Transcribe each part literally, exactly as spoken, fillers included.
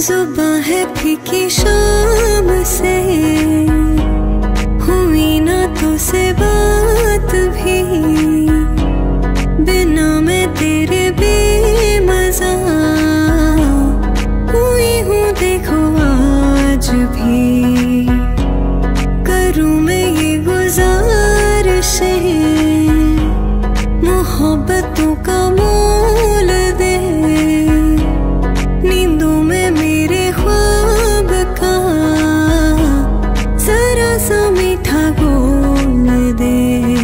जुबां है फीकी शाम से, हुई ना तुझसे बात भी, बिना मैं तेरे बेमज़ा हुई हूँ देखो आज भी। करूँ मैं ये गुज़ारिशें मोहब्बतों का मोल दे, नींदों में मेरे ख्वाब का जरा सा मीठा घोल दे।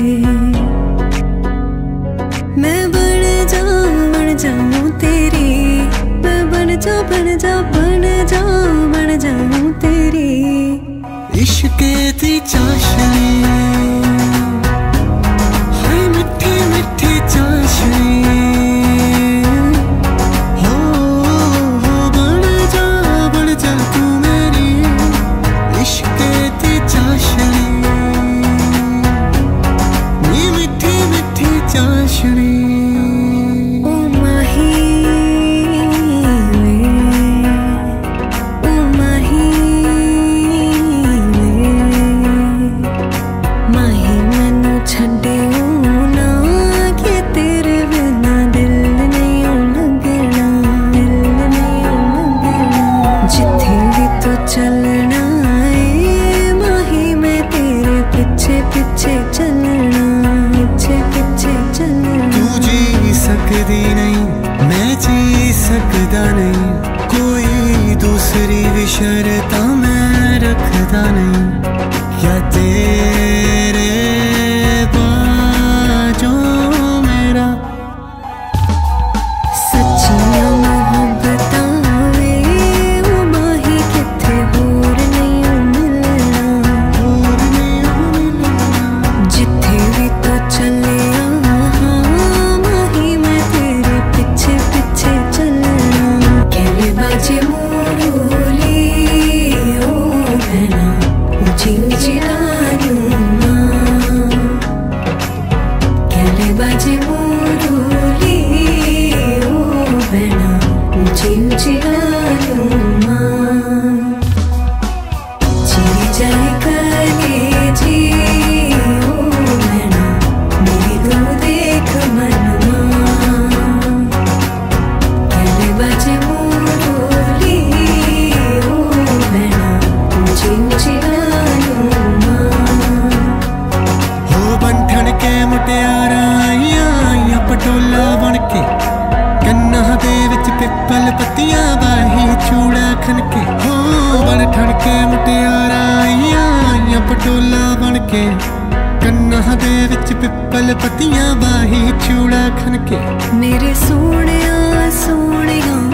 मैं बन जा बन जाऊं तेरी, मैं बन जा बन जा बन जा बन जाऊं तेरी। इश्क दी चाशनी है मिठी मिठी चाशनी, हो हो बन जा बन जा तू मेरी। इश्क दी चाशनी ये मिठी मिठी चाशनी। ओ माही वे, ओ माही माही मैनू छड्डियो ना, कि तेरे बिना दिल नहीं लगना, दिल नहीं लगना। जिथे भी तू चलना है माही, मैं तेरे पीछे पीछे चलना, पीछे पीछे चलना। तू जी सकदी नहीं मैं जी सकदा नहीं, कोई दूसरी भी शर्तां मैं रखदा नहीं। क्या तेरे बाजों मेरा सच्चियां मोहब्बतां वे, ओ माही किथे होर नहीं मिलना, होर नहीं मिलना। जिथे भी तू चलिया हाँ माही, मैं तेरे पीछे पीछे चलना। कहले बाजे मोरूली ओ बहना, ऊंची ऊंची डालियों मां। कहले बाजे मोरूली ओ बहना, ऊंची ऊंची डालियों मां। चिरी जाए कलेजी ओ बहना, मेरी तू देख मनमा। कहले बाजे मोरूली ओ बहना, ऊंची ऊंची डालियों मां। हो बंठन के मुटियारा आइयां आइयां पटोला बन के, कन्ना दे विच पिपल पत्तियां बाही चूड़ा खनके। हो बंठन के मुटियारा आइयां आइयां पटोला बन के, कन्ना दे विच पिपल पत्तियां बाही चूड़ा खनके। मेरे सोहणिया सोहणिया